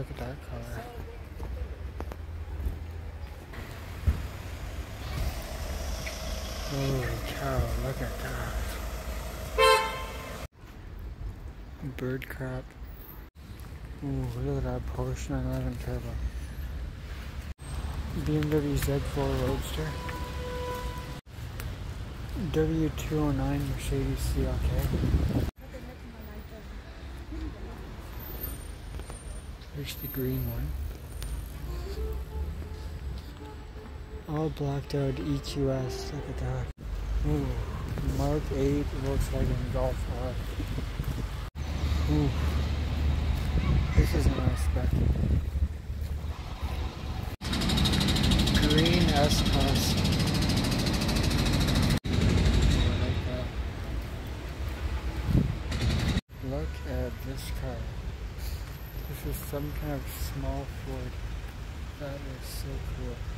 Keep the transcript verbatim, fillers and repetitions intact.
look at that car. Holy cow, look at that. Bird crap. Ooh, look at that Porsche nine eleven Turbo. B M W Z four Roadster. W two oh nine Mercedes C L K. Here's the green one. All blacked out E Q S, look at that. Ooh, Mark eight Volkswagen Golf R. Ooh, this is a nice spec. Green S-Class. I like that. Look at this car. This is some kind of small Ford. That is so cool.